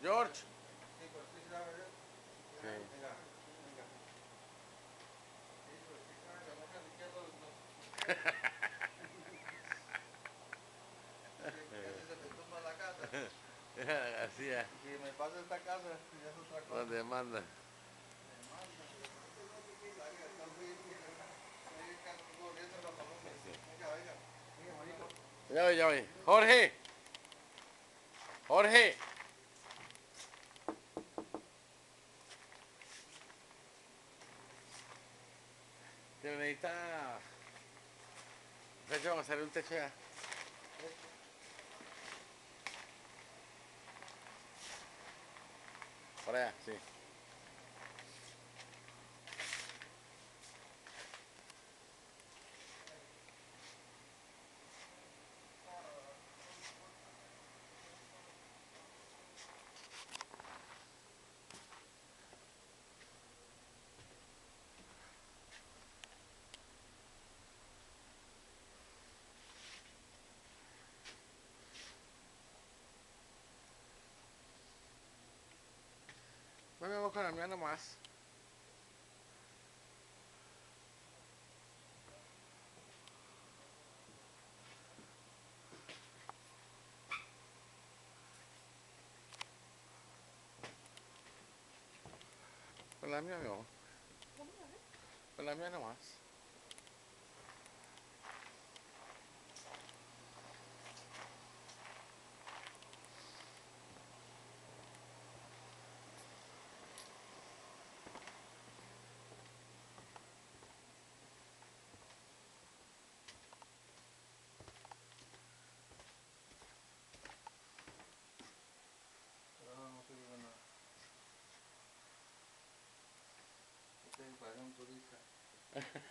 George. Sí, por sí se la va a ver. Sí. Venga, venga. Sí, por sí se la va a ver. No, casi se me tumba la casa. García, Si me pasa esta casa, ya es otra no cosa. demanda. Me manda, pero no te no te quita, oiga, está frío, ahí corriendo la paloma. Venga, venga. Venga, bonito. Ya voy. Jorge, Jorge. Te necesita. De hecho, vamos a hacer un techo ya. Por allá, sí. No me voy con la mía nomás. Con la mía no. Con la mía nomás. Pero ahora no sirve de nada. Usted parece un turista.